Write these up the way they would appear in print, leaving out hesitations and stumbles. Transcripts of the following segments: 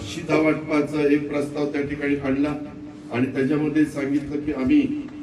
शिधा वाटपाचा एक प्रस्ताव त्या ठिकाणी आणला आणि त्याच्यामध्ये सांगितलं की आम्ही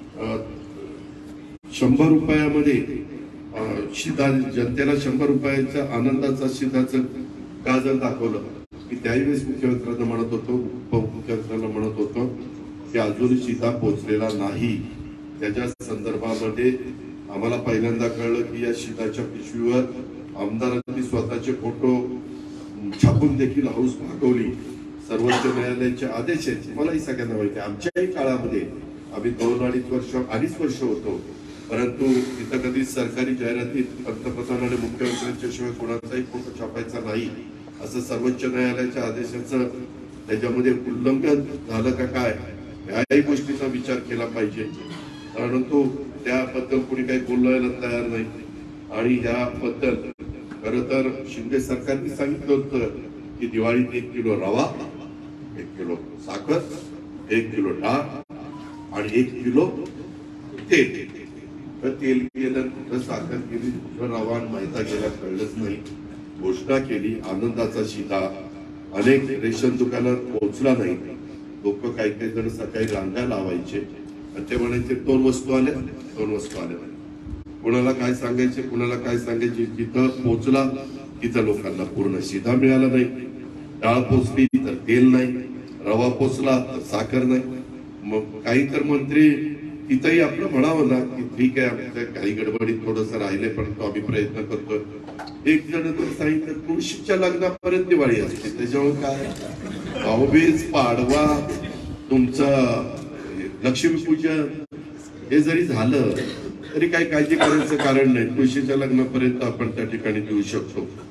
100 रुपयामध्ये शिधा जनतेला 100 रुपयाच्या आनंदाचा शिधाचं गाजर दाखवलं की त्यावेळेस मुख्यमंत्र्यांना म्हणत होतो, उपमुख्यमंत्र्यांना म्हणत होतो की अजून शिधा पोहोचलेला नाही। त्याच्या संदर्भामध्ये आम्हाला पहिल्यांदा कळलं की या शिधाच्या पिशवीवर आमदारांनी स्वतःचे फोटो छापून देखील हौस भागवली। सर्वोच्च न्यायालयाचे आदेश आहेत, मलाही सगळ्यांना माहिती आहे। आमच्याही काळामध्ये आम्ही 2-2.5 वर्ष होतो, परंतु तिथं कधी सरकारी जाहिरातीत पंतप्रधान आणि मुख्यमंत्र्यांच्या शिवाय कोणाचाही फोटो छापायचा नाही असं सर्वोच्च न्यायालयाच्या आदेशाचं त्याच्यामध्ये उल्लंघन झालं का काय याही गोष्टीचा विचार केला पाहिजे। परंतु त्याबद्दल कोणी काही बोलायला तयार नाही आणि याबद्दल खरं तर शिंदे सरकारने सांगितलं होतं की दिवाळीत 1 किलो रवा, 1 किलो साखर, 1 किलो डाळ आणि 1 किलो तेल। तेल गेलं कुठं, साखर गेली कुठं, रवा मैदा गेला कळलंच नाही। घोषणा केली आनंदाचा शिधा, अनेक रेशन दुकानात पोहोचला नाही। लोक काही जण सकाळी रांगा लावायचे आणि ते म्हणायचे 2 वस्तू आल्या, 2 वस्तू आल्या। कुणाला काय सांगायचे, कुणाला काय सांगायचे, जिथं पोहोचला तिथं लोकांना पूर्ण शिधा मिळाला नाही। डाळ पोचली तर तेल नाही, रवा पोचला तर साखर नाही। मग काही तर मंत्री तिथंही आपलं म्हणावं ना की ठीक आहे आमच्या काही गडबडीत थोडस राहिले परंतु आम्ही प्रयत्न करतोय। एक जण तर सांगितलं तुळशीच्या लग्नापर्यंत दिवाळी असते, त्याच्यामुळे काय भाऊबीज, पाडवा, तुमचं लक्ष्मीपूजन हे जरी झालं तरी काही काळजी करायचं कारण नाही। तुळशीच्या लग्नापर्यंत आपण त्या ठिकाणी देऊ शकतो।